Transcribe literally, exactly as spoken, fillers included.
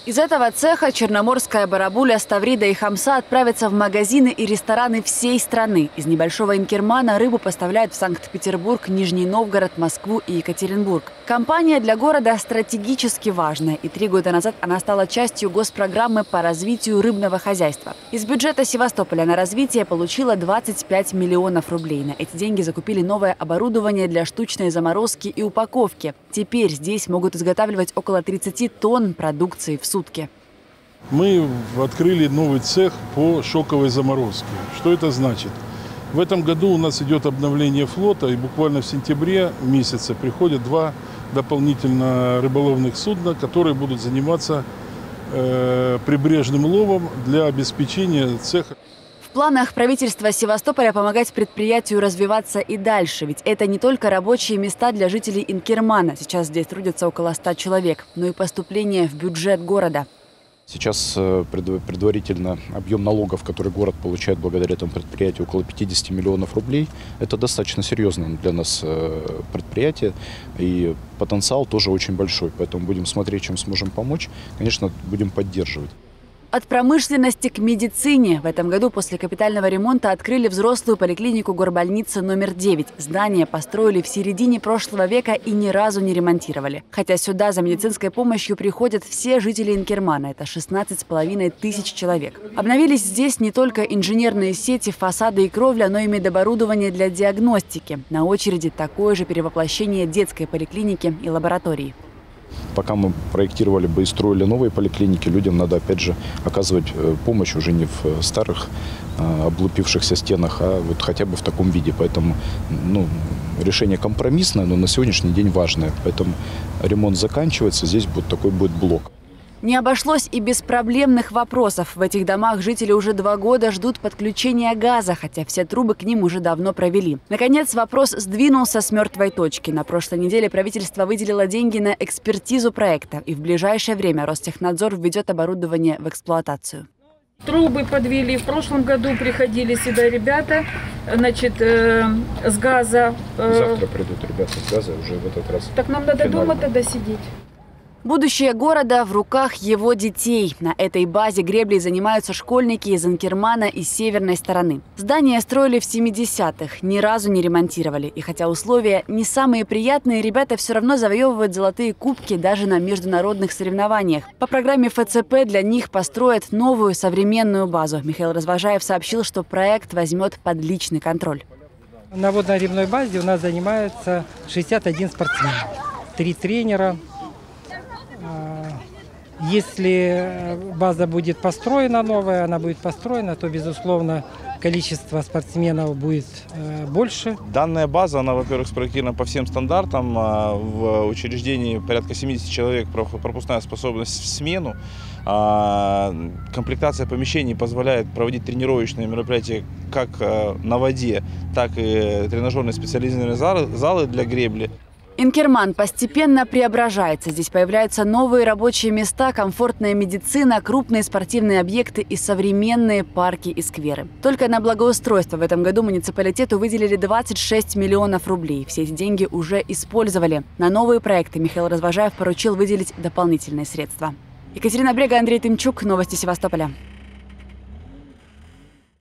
Из этого цеха Черноморская барабуля, Ставрида и Хамса отправятся в магазины и рестораны всей страны. Из небольшого Инкермана рыбу поставляют в Санкт-Петербург, Нижний Новгород, Москву и Екатеринбург. Компания для города стратегически важная, и три года назад она стала частью госпрограммы по развитию рыбного хозяйства. Из бюджета Севастополя на развитие получила двадцать пять миллионов рублей. На эти деньги закупили новое оборудование для штучной заморозки и упаковки. Теперь здесь могут изготавливать около тридцати тонн продукции в сутки. Мы открыли новый цех по шоковой заморозке. Что это значит? В этом году у нас идет обновление флота, и буквально в сентябре месяце приходят два дополнительно рыболовных судна, которые будут заниматься э, прибрежным ловом для обеспечения цеха. В планах правительства Севастополя помогать предприятию развиваться и дальше. Ведь это не только рабочие места для жителей Инкермана. Сейчас здесь трудятся около ста человек, но и поступление в бюджет города. Сейчас предварительно объем налогов, который город получает благодаря этому предприятию, около пятидесяти миллионов рублей. Это достаточно серьезное для нас предприятие, и потенциал тоже очень большой. Поэтому будем смотреть, чем сможем помочь. Конечно, будем поддерживать. От промышленности к медицине. В этом году после капитального ремонта открыли взрослую поликлинику горбольницы номер девять. Здание построили в середине прошлого века и ни разу не ремонтировали. Хотя сюда за медицинской помощью приходят все жители Инкермана. Это шестнадцать с половиной тысяч человек. Обновились здесь не только инженерные сети, фасады и кровля, но и медоборудование для диагностики. На очереди такое же перевоплощение детской поликлиники и лаборатории. Пока мы проектировали бы и строили новые поликлиники, людям надо, опять же, оказывать помощь уже не в старых облупившихся стенах, а вот хотя бы в таком виде. Поэтому ну, решение компромиссное, но на сегодняшний день важное. Поэтому ремонт заканчивается, здесь вот такой будет блок. Не обошлось и без проблемных вопросов. В этих домах жители уже два года ждут подключения газа, хотя все трубы к ним уже давно провели. Наконец, вопрос сдвинулся с мертвой точки. На прошлой неделе правительство выделило деньги на экспертизу проекта, и в ближайшее время Ростехнадзор введет оборудование в эксплуатацию. Трубы подвели. В прошлом году приходили сюда ребята, значит, э, с газа. Э... Завтра придут ребята с газа уже в этот раз. Так нам надо финально. дома тогда сидеть. Будущее города в руках его детей. На этой базе греблей занимаются школьники из Инкермана и северной стороны. Здание строили в семидесятых, ни разу не ремонтировали. И хотя условия не самые приятные, ребята все равно завоевывают золотые кубки даже на международных соревнованиях. По программе эф цэ пэ для них построят новую современную базу. Михаил Развожаев сообщил, что проект возьмет под личный контроль. На водно-рыбной базе у нас занимается шестьдесят один спортсмен, три тренера. Если база будет построена новая, она будет построена, то, безусловно, количество спортсменов будет больше. Данная база, она, во-первых, спроектирована по всем стандартам. В учреждении порядка семидесяти человек, пропускная способность в смену. Комплектация помещений позволяет проводить тренировочные мероприятия как на воде, так и тренажерные специализированные залы для гребли. Инкерман постепенно преображается. Здесь появляются новые рабочие места, комфортная медицина, крупные спортивные объекты и современные парки и скверы. Только на благоустройство в этом году муниципалитету выделили двадцать шесть миллионов рублей. Все эти деньги уже использовали. На новые проекты Михаил Развожаев поручил выделить дополнительные средства. Екатерина Брега, Андрей Тымчук. Новости Севастополя.